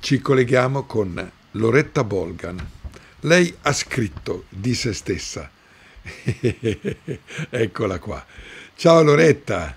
Ci colleghiamo con Loretta Bolgan. Lei ha scritto di se stessa. Eccola qua. Ciao Loretta.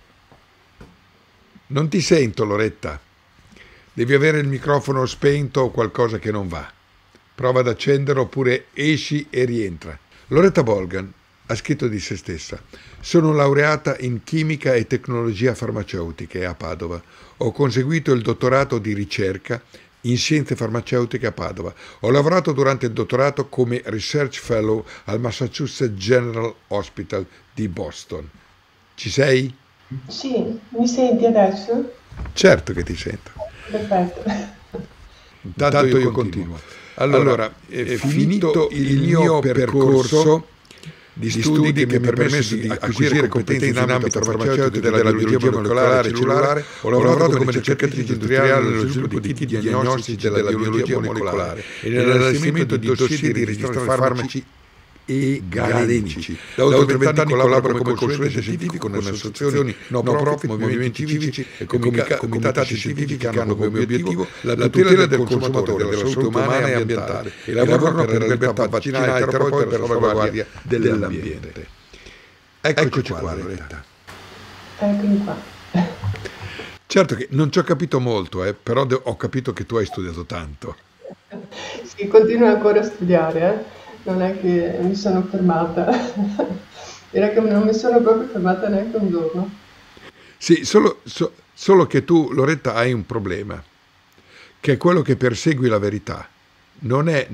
Non ti sento, Loretta. Devi avere il microfono spento o qualcosa che non va. Prova ad accenderlo oppure esci e rientra. Loretta Bolgan ha scritto di se stessa. Sono laureata in chimica e tecnologia farmaceutiche a Padova. Ho conseguito il dottorato di ricerca in scienze farmaceutiche a Padova. Ho lavorato durante il dottorato come Research Fellow al Massachusetts General Hospital di Boston. Ci sei? Sì, mi senti adesso? Certo che ti sento. Perfetto. Intanto io continuo. Allora, finito il mio percorso di studi che mi ha permesso di acquisire competenze in ambito farmaceutico e della biologia molecolare e cellulare, ho lavorato come ricercatrice industriale nello sviluppo di kit diagnostici della biologia molecolare e nell'allestimento di dossier di registrazione farmaci e galenici. Da oltre 20 anni collaboro come consulente scientifico con associazioni no profit, movimenti civici e comitati scientifici che hanno come obiettivo la tutela del consumatore, della salute umana e ambientale e lavorano per la libertà vaccinale e terapeutica per la salvaguardia dell'ambiente. Eccoci qua, Loretta. Eccomi qua. Certo che non ci ho capito molto, però ho capito che tu hai studiato tanto. Sì, continuo ancora a studiare, Non è che mi sono fermata. Direi che non mi sono proprio fermata neanche un giorno. Sì, solo che tu, Loretta, hai un problema, che è quello che persegui la verità. Non è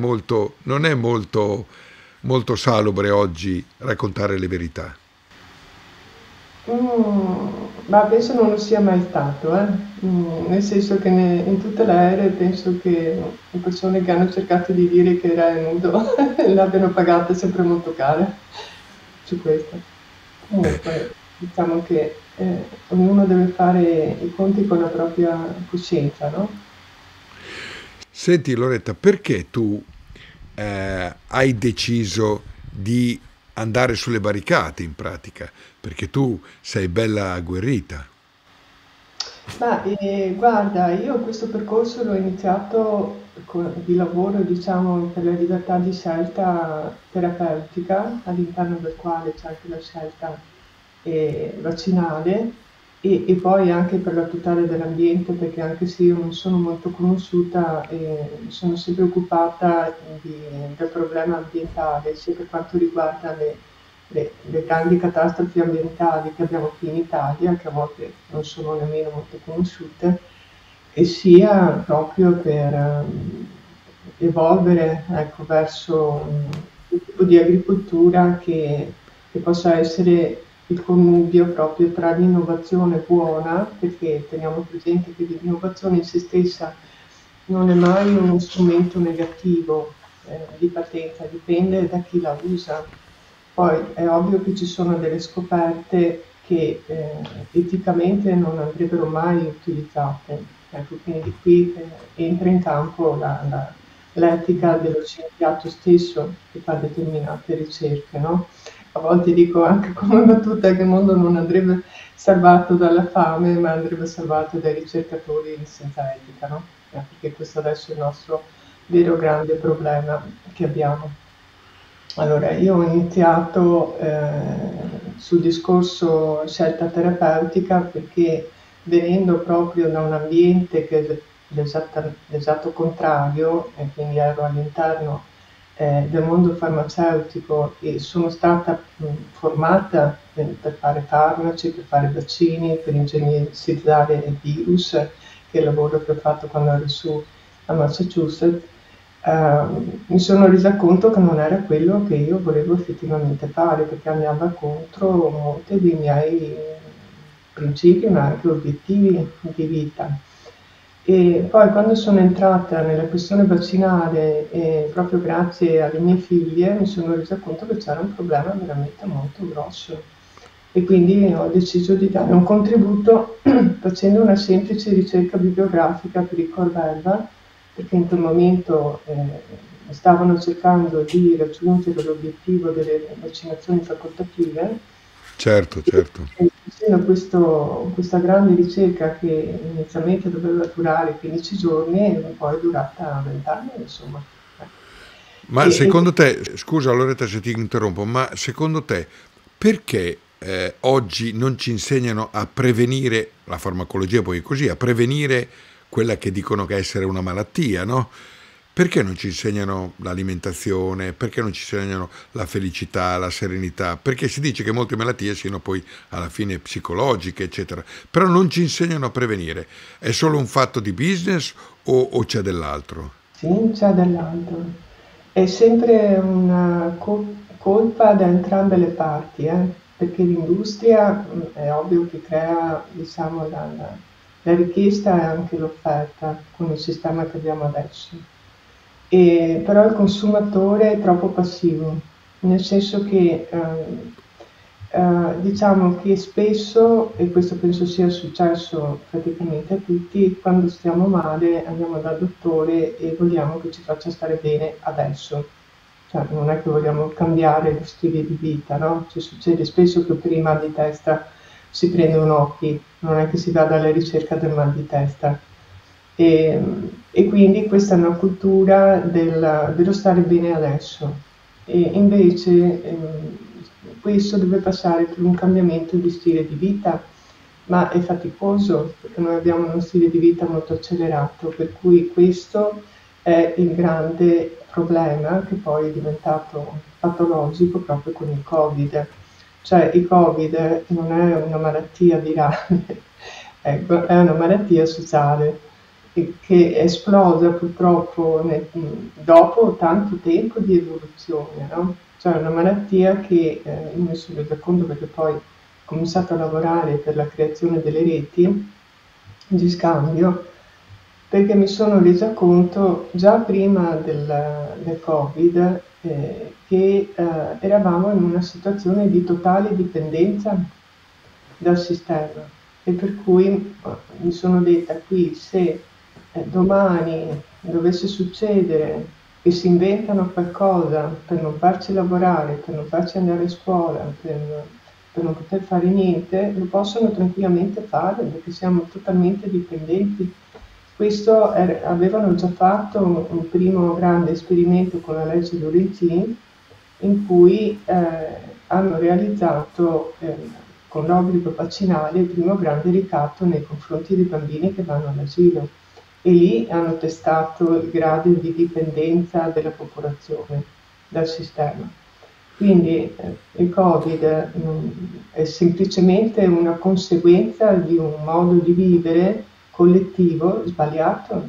molto salubre oggi raccontare le verità. Ma penso non lo sia mai stato, nel senso che in tutte le ere penso che le persone che hanno cercato di dire che era nudo l'abbiano pagata sempre molto cara su questo. Comunque, diciamo che ognuno deve fare i conti con la propria coscienza, no? Senti Loretta, perché tu hai deciso di andare sulle barricate in pratica? Perché tu sei bella agguerrita. Ma guarda, io questo percorso l'ho iniziato di lavoro, diciamo, per la libertà di scelta terapeutica, all'interno del quale c'è anche la scelta vaccinale e poi anche per la tutela dell'ambiente, perché anche se io non sono molto conosciuta, sono sempre occupata del problema ambientale, sia per quanto riguarda le grandi catastrofi ambientali che abbiamo qui in Italia, che a volte non sono nemmeno molto conosciute, e sia proprio per evolvere, ecco, verso un tipo di agricoltura che possa essere il connubio proprio tra l'innovazione buona, perché teniamo presente che l'innovazione in se stessa non è mai uno strumento negativo di partenza, dipende da chi la usa. Poi è ovvio che ci sono delle scoperte che eticamente non andrebbero mai utilizzate. Ecco, quindi qui entra in campo l'etica dello scienziato stesso che fa determinate ricerche, no? A volte dico anche come battuta che il mondo non andrebbe salvato dalla fame, ma andrebbe salvato dai ricercatori senza etica, no? Perché questo adesso è il nostro vero grande problema che abbiamo. Allora, io ho iniziato sul discorso scelta terapeutica perché venendo proprio da un ambiente che è l'esatto contrario, e quindi ero all'interno del mondo farmaceutico e sono stata formata per fare farmaci, per fare vaccini, per ingegnerizzare virus, che è il lavoro che ho fatto quando ero su a Massachusetts. Mi sono resa conto che non era quello che io volevo effettivamente fare, perché andava contro molti dei miei principi, ma anche obiettivi di vita. E poi quando sono entrata nella questione vaccinale, proprio grazie alle mie figlie, mi sono resa conto che c'era un problema veramente molto grosso. E quindi ho deciso di dare un contributo facendo una semplice ricerca bibliografica per il Corvelva, perché in quel momento stavano cercando di raggiungere l'obiettivo delle vaccinazioni facoltative certo, certo. E facendo questa grande ricerca che inizialmente doveva durare 15 giorni e poi è durata 20 anni, insomma. Ma secondo te, scusa Loretta se ti interrompo, ma secondo te perché oggi non ci insegnano a prevenire, la farmacologia poi è così, a prevenire quella che dicono che essere una malattia, no? Perché non ci insegnano l'alimentazione? Perché non ci insegnano la felicità, la serenità? Perché si dice che molte malattie siano poi alla fine psicologiche, eccetera, però non ci insegnano a prevenire. È solo un fatto di business o c'è dell'altro? Sì, c'è dell'altro. È sempre una colpa da entrambe le parti, perché l'industria è ovvio che crea, diciamo, la richiesta e anche l'offerta con il sistema che abbiamo adesso. Però il consumatore è troppo passivo, nel senso che diciamo che spesso, e questo penso sia successo praticamente a tutti, quando stiamo male andiamo dal dottore e vogliamo che ci faccia stare bene adesso. Cioè, non è che vogliamo cambiare lo stile di vita, no? Ci succede spesso che per il mal di testa si prende un occhi, non è che si vada alla ricerca del mal di testa. E, e quindi questa è una cultura dello stare bene adesso. E invece questo deve passare per un cambiamento di stile di vita, ma è faticoso perché noi abbiamo uno stile di vita molto accelerato, per cui questo è il grande problema che poi è diventato patologico proprio con il Covid. Cioè il Covid non è una malattia virale, ecco, è una malattia sociale che è esplosa purtroppo dopo tanto tempo di evoluzione, no? Cioè una malattia che io mi sono resa conto perché poi ho cominciato a lavorare per la creazione delle reti di scambio, perché mi sono resa conto già prima del Covid che eravamo in una situazione di totale dipendenza dal sistema e per cui mi sono detta qui se domani dovesse succedere che si inventano qualcosa per non farci lavorare, per non farci andare a scuola, per non poter fare niente, lo possono tranquillamente fare perché siamo totalmente dipendenti. Questo avevano già fatto un primo grande esperimento con la legge Lorenzin in cui hanno realizzato con l'obbligo vaccinale il primo grande ricatto nei confronti dei bambini che vanno all'asilo e lì hanno testato il grado di dipendenza della popolazione dal sistema. Quindi il Covid è semplicemente una conseguenza di un modo di vivere collettivo sbagliato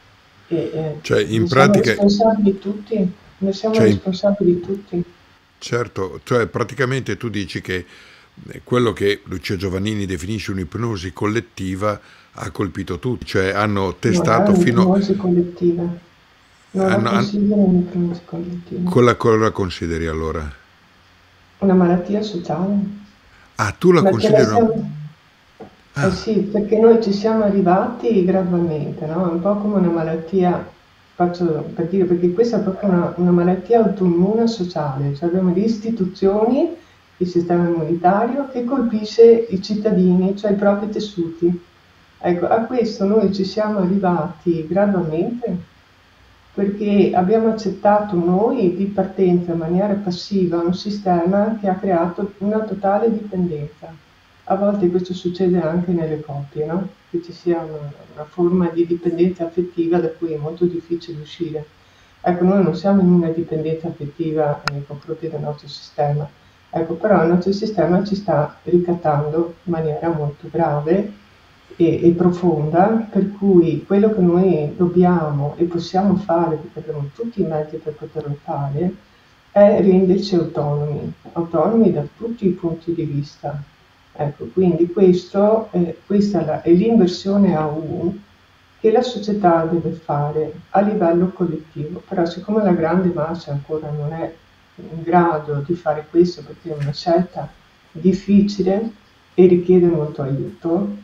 e Cioè, in ne siamo pratica, responsabili tutti, ne siamo cioè, responsabili tutti. certo, cioè praticamente tu dici che quello che Lucia Giovannini definisce un'ipnosi collettiva ha colpito tutti, cioè hanno Non è testato fino... un'ipnosi collettiva, non la Hanno, considero un'ipnosi collettiva, cosa la consideri allora? una malattia sociale. Ah, tu la Ma ce la consideri una... siamo... Eh Ah, sì, perché noi ci siamo arrivati gradualmente, no? È un po' come una malattia, faccio per dire, perché questa è proprio una malattia autoimmune sociale, cioè abbiamo le istituzioni, il sistema immunitario che colpisce i cittadini, cioè i propri tessuti. Ecco, a questo noi ci siamo arrivati gradualmente perché abbiamo accettato noi di partenza in maniera passiva un sistema che ha creato una totale dipendenza. A volte questo succede anche nelle coppie, no? Che ci sia una forma di dipendenza affettiva da cui è molto difficile uscire. Ecco, noi non siamo in una dipendenza affettiva nei confronti del nostro sistema, ecco, però il nostro sistema ci sta ricattando in maniera molto grave e profonda, per cui quello che noi dobbiamo e possiamo fare, perché abbiamo tutti i mezzi per poterlo fare, è renderci autonomi, autonomi da tutti i punti di vista. Ecco, quindi questa è l'inversione a U che la società deve fare a livello collettivo, però siccome la grande massa ancora non è in grado di fare questo perché è una scelta difficile e richiede molto aiuto,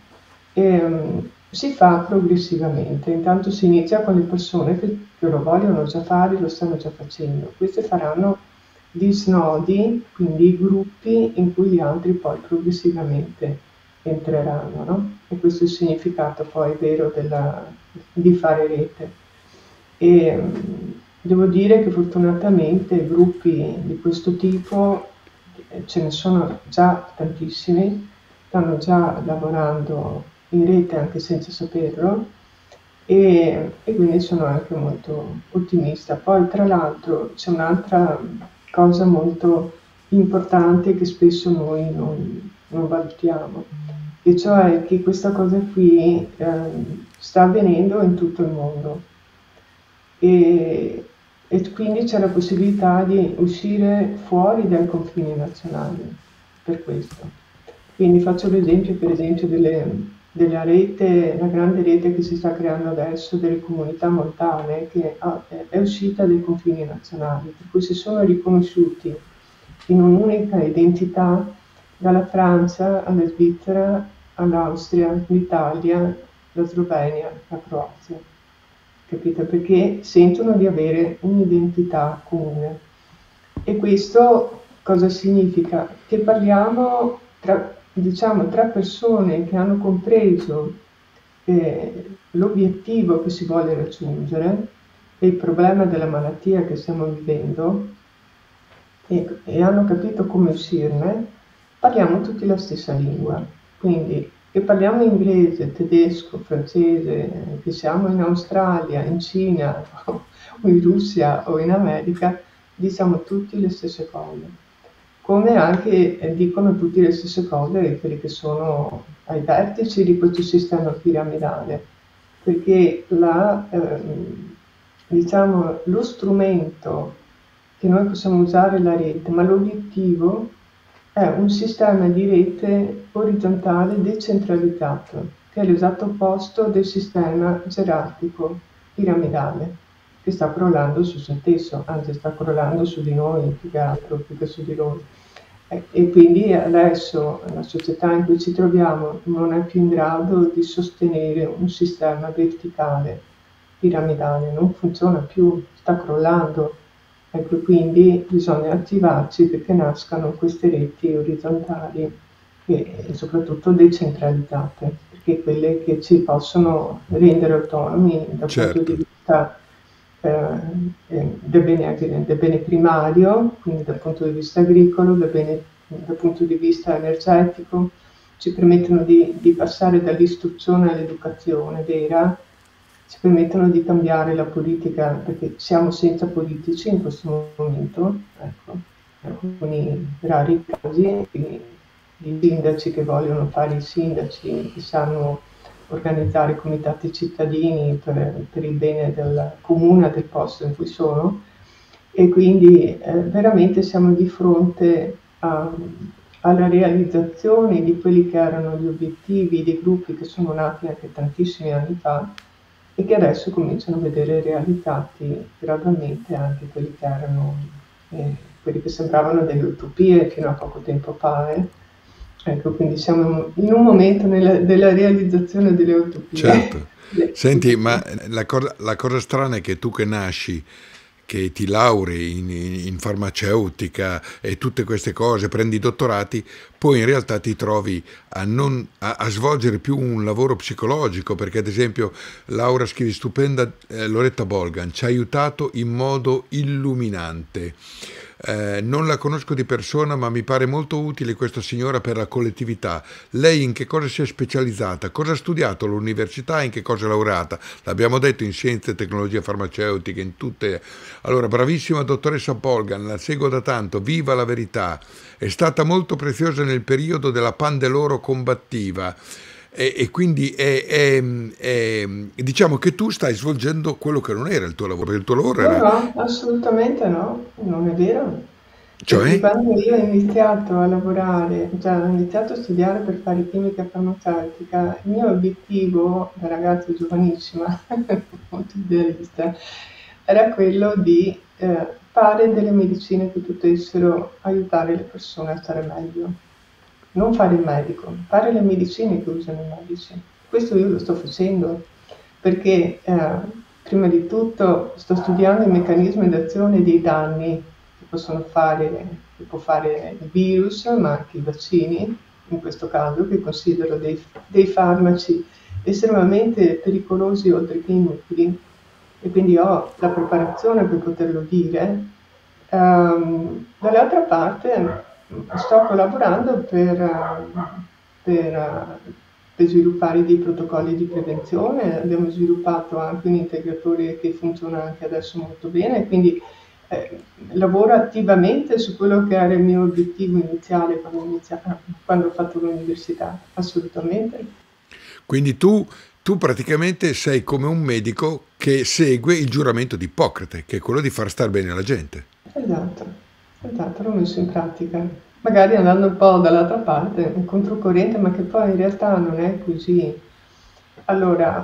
si fa progressivamente. Intanto si inizia con le persone che lo vogliono già fare, lo stanno già facendo. Queste faranno di snodi, quindi gruppi in cui gli altri poi progressivamente entreranno, no? E questo è il significato poi vero di fare rete. E devo dire che fortunatamente gruppi di questo tipo ce ne sono già tantissimi, stanno già lavorando in rete anche senza saperlo, e quindi sono anche molto ottimista. Poi tra l'altro c'è un'altra cosa molto importante che spesso noi non valutiamo, e cioè che questa cosa qui sta avvenendo in tutto il mondo, e quindi c'è la possibilità di uscire fuori dai confini nazionali per questo. Quindi faccio l'esempio per esempio della rete, la grande rete che si sta creando adesso delle comunità montane, che è uscita dai confini nazionali, per cui si sono riconosciuti in un'unica identità dalla Francia alla Svizzera, all'Austria, l'Italia, la Slovenia, la Croazia. Capito? Perché sentono di avere un'identità comune. E questo cosa significa? Che parliamo diciamo, tra persone che hanno compreso l'obiettivo che si vuole raggiungere e il problema della malattia che stiamo vivendo, e hanno capito come uscirne, parliamo tutti la stessa lingua. Quindi che parliamo inglese, tedesco, francese, che siamo in Australia, in Cina o in Russia o in America, diciamo tutti le stesse cose. Come anche dicono tutti le stesse cose quelli che sono ai vertici di questo sistema piramidale, perché diciamo, lo strumento che noi possiamo usare è la rete, ma l'obiettivo è un sistema di rete orizzontale decentralizzato, che è l'esatto opposto del sistema gerarchico piramidale, che sta crollando su se stesso, anzi sta crollando su di noi più che altro, più che su di loro. E quindi adesso la società in cui ci troviamo non è più in grado di sostenere un sistema verticale, piramidale, non funziona più, sta crollando. Ecco, quindi bisogna attivarci perché nascano queste reti orizzontali e soprattutto decentralizzate, perché quelle che ci possono rendere autonomi dal punto di Certo. vista del bene primario, quindi dal punto di vista agricolo, dal punto di vista energetico, ci permettono di passare dall'istruzione all'educazione vera, ci permettono di cambiare la politica, perché siamo senza politici in questo momento, ecco, alcuni rari casi di sindaci che vogliono fare i sindaci, che sanno organizzare comitati cittadini per il bene del comune, del posto in cui sono, e quindi veramente siamo di fronte alla realizzazione di quelli che erano gli obiettivi dei gruppi che sono nati anche tantissimi anni fa e che adesso cominciano a vedere realizzati gradualmente anche quelli che erano quelli che sembravano delle utopie fino a poco tempo fa. Ecco, quindi siamo in un momento della realizzazione delle utopie. Certo. Senti, ma la cosa strana è che tu che nasci, che ti laurei in farmaceutica e tutte queste cose, prendi i dottorati, poi in realtà ti trovi a svolgere più un lavoro psicologico, perché ad esempio Laura scrivi stupenda, Loretta Bolgan ci ha aiutato in modo illuminante. Non la conosco di persona, ma mi pare molto utile questa signora per la collettività. Lei in che cosa si è specializzata? Cosa ha studiato all'università? In che cosa è laureata? L'abbiamo detto, in scienze e tecnologie farmaceutiche, in tutte. Allora, bravissima dottoressa Bolgan, la seguo da tanto, viva la verità. È stata molto preziosa nel periodo della Pandeloro combattiva. E quindi diciamo che tu stai svolgendo quello che non era il tuo lavoro, perché il tuo lavoro era. No, assolutamente no, non è vero. Perché Cioè? quando io ho iniziato a lavorare, cioè ho iniziato a studiare per fare chimica farmaceutica, il mio obiettivo da ragazza giovanissima, molto idealista, era quello di fare delle medicine che potessero aiutare le persone a stare meglio. Non fare il medico, fare le medicine che usano i medici. Questo io lo sto facendo perché prima di tutto sto studiando i meccanismi d'azione dei danni che può fare il virus, ma anche i vaccini, in questo caso, che considero dei farmaci estremamente pericolosi oltre che inutili, e quindi ho la preparazione per poterlo dire. Dall'altra parte sto collaborando per sviluppare dei protocolli di prevenzione. Abbiamo sviluppato anche un integratore che funziona anche adesso molto bene, quindi lavoro attivamente su quello che era il mio obiettivo iniziale quando ho fatto l'università, assolutamente. Quindi tu praticamente sei come un medico che segue il giuramento di Ippocrate, che è quello di far star bene la gente. Esatto, l'ho messo in pratica. Magari andando un po' dall'altra parte, controcorrente, ma che poi in realtà non è così. Allora,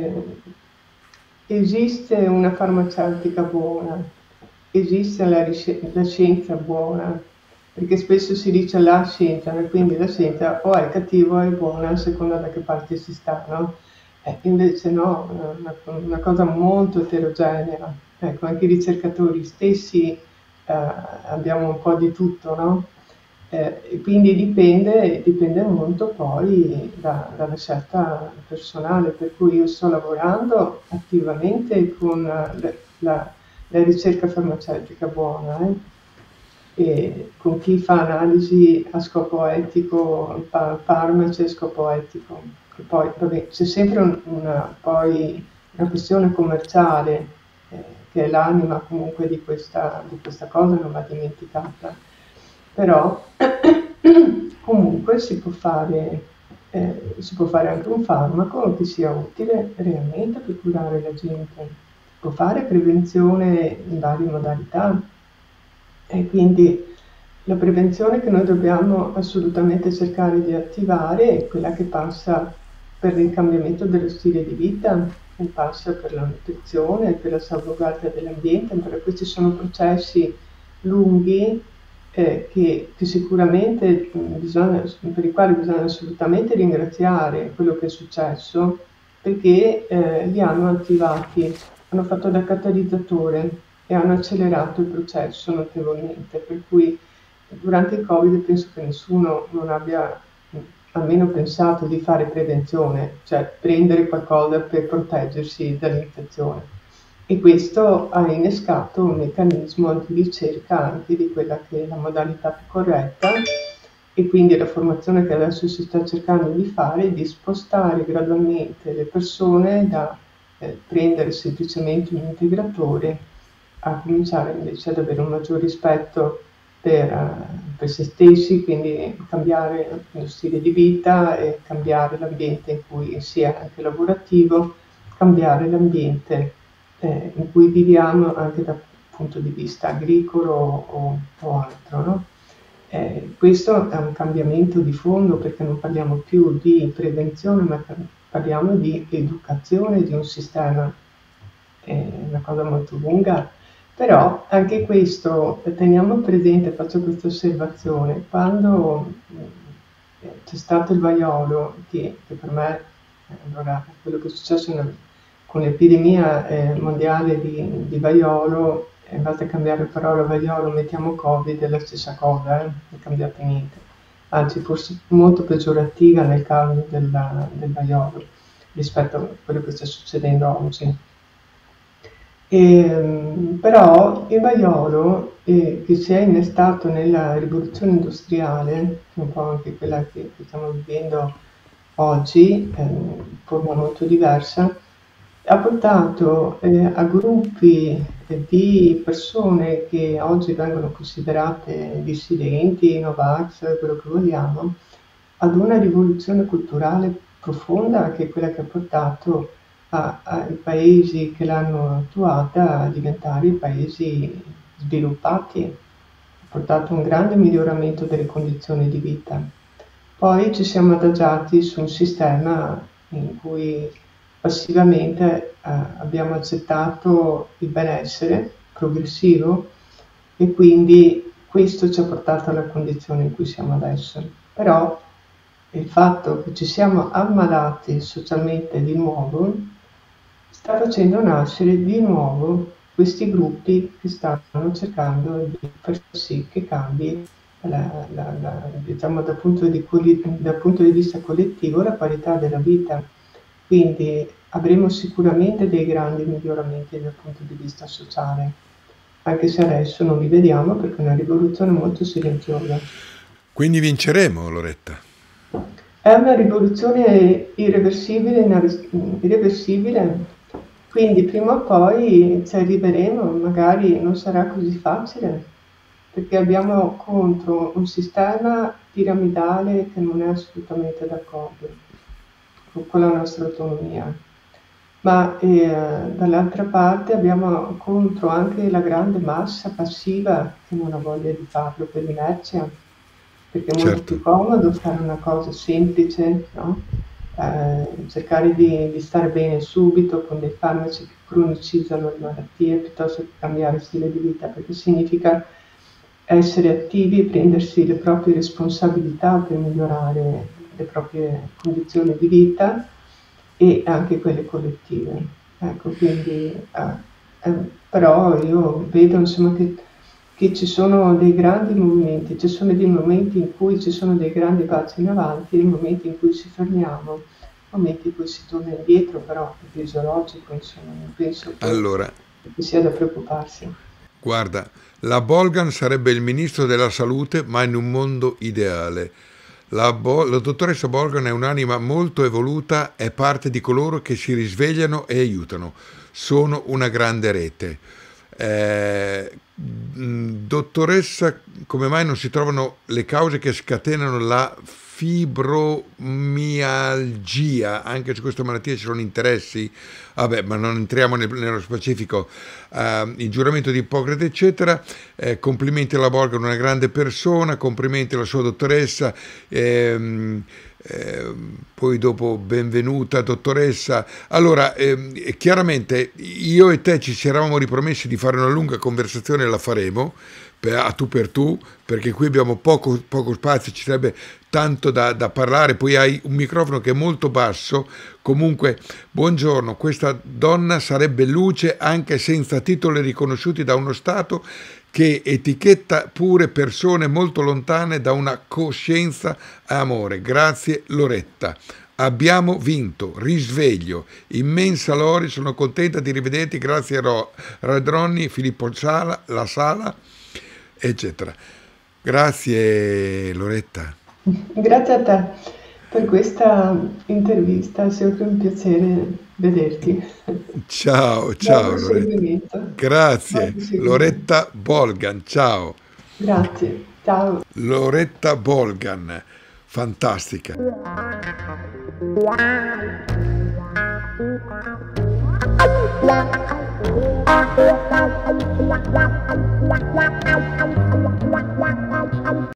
esiste una farmaceutica buona, esiste la scienza buona, perché spesso si dice la scienza, e quindi la scienza o è cattiva o è buona, a seconda da che parte si sta, no? Invece no, una cosa molto eterogenea. Ecco, anche i ricercatori stessi abbiamo un po' di tutto, no? E quindi dipende molto poi dalla scelta personale, per cui io sto lavorando attivamente con la ricerca farmaceutica buona, e con chi fa analisi a scopo etico, farmaci a scopo etico, che poi vabbè, c'è sempre poi una questione commerciale, che è l'anima comunque di questa cosa, non va dimenticata. Però comunque si può fare anche un farmaco che sia utile realmente per curare la gente. Si può fare prevenzione in varie modalità, e quindi la prevenzione che noi dobbiamo assolutamente cercare di attivare è quella che passa per il cambiamento dello stile di vita, che passa per la nutrizione, per la salvaguardia dell'ambiente, però questi sono processi lunghi che sicuramente per i quali bisogna assolutamente ringraziare quello che è successo, perché li hanno attivati, hanno fatto da catalizzatore e hanno accelerato il processo notevolmente, per cui durante il Covid penso che nessuno non abbia almeno pensato di fare prevenzione, cioè prendere qualcosa per proteggersi dall'infezione. E questo ha innescato un meccanismo di ricerca anche di quella che è la modalità più corretta, e quindi la formazione che adesso si sta cercando di fare è di spostare gradualmente le persone da prendere semplicemente un integratore a cominciare invece ad avere un maggior rispetto per se stessi, quindi cambiare lo stile di vita e cambiare l'ambiente in cui si è anche lavorativo, cambiare l'ambiente in cui viviamo anche dal punto di vista agricolo o altro, no? Questo è un cambiamento di fondo, perché non parliamo più di prevenzione, ma parliamo di educazione di un sistema. È una cosa molto lunga, però anche questo teniamo presente, faccio questa osservazione, quando c'è stato il vaiolo, che per me, allora, quello che è successo con l'epidemia mondiale di vaiolo, basta cambiare parola vaiolo, mettiamo Covid, è la stessa cosa, non è cambiato niente, anzi forse molto peggiorativa nel caso del vaiolo rispetto a quello che sta succedendo oggi. Però il vaiolo, che si è innestato nella rivoluzione industriale, che è un po' anche quella che stiamo vivendo oggi, in forma molto diversa, ha portato a gruppi di persone che oggi vengono considerate dissidenti, Novax, quello che vogliamo, ad una rivoluzione culturale profonda, che è quella che ha portato ai paesi che l'hanno attuata a diventare paesi sviluppati, ha portato un grande miglioramento delle condizioni di vita. Poi ci siamo adagiati su un sistema in cui passivamente abbiamo accettato il benessere progressivo, e quindi questo ci ha portato alla condizione in cui siamo adesso. Però il fatto che ci siamo ammalati socialmente di nuovo sta facendo nascere di nuovo questi gruppi che stanno cercando di far sì che cambi diciamo, dal punto di vista collettivo la qualità della vita. Quindi avremo sicuramente dei grandi miglioramenti dal punto di vista sociale, anche se adesso non li vediamo perché è una rivoluzione molto silenziosa. Quindi vinceremo, Loretta. È una rivoluzione irreversibile, quindi prima o poi ci arriveremo, magari non sarà così facile, perché abbiamo contro un sistema piramidale che non è assolutamente d'accordo con la nostra autonomia. Ma dall'altra parte abbiamo contro anche la grande massa passiva che non ha voglia di farlo per inerzia, perché è molto più comodo fare una cosa semplice, no? Cercare di stare bene subito con dei farmaci che cronicizzano le malattie piuttosto che cambiare stile di vita, perché significa essere attivi e prendersi le proprie responsabilità per migliorare le proprie condizioni di vita e anche quelle collettive. Ecco, quindi, però io vedo insomma che ci sono dei grandi movimenti, ci sono dei momenti in cui ci sono dei grandi passi in avanti, dei momenti in cui ci fermiamo, momenti in cui si torna indietro, però è fisiologico, insomma, non penso che sia da preoccuparsi. Guarda, la Bolgan sarebbe il ministro della salute, ma in un mondo ideale. La dottoressa Bolgan è un'anima molto evoluta, è parte di coloro che si risvegliano e aiutano. Sono una grande rete. Dottoressa, come mai non si trovano le cause che scatenano la fibromialgia? Anche su questa malattia ci sono interessi, vabbè, ma non entriamo nello specifico. Il giuramento di Ippocrate, eccetera. Complimenti alla Bolgan, una grande persona, complimenti alla sua dottoressa. Poi dopo benvenuta dottoressa. Allora, chiaramente io e te ci eravamo ripromessi di fare una lunga conversazione, la faremo a tu per tu, perché qui abbiamo poco spazio, ci sarebbe tanto da parlare, poi hai un microfono che è molto basso. Comunque, buongiorno, questa donna sarebbe luce anche senza titoli riconosciuti da uno Stato che etichetta pure persone molto lontane da una coscienza e amore. Grazie Loretta. Abbiamo vinto, risveglio, immensa Lori, sono contenta di rivederti, grazie a Radronni, Filippo Sala, La Sala, eccetera. Grazie Loretta. Grazie a te per questa intervista, è sempre un piacere vederti. Ciao Loretta. Grazie. Loretta Bolgan, ciao. Grazie, ciao. Loretta Bolgan, fantastica.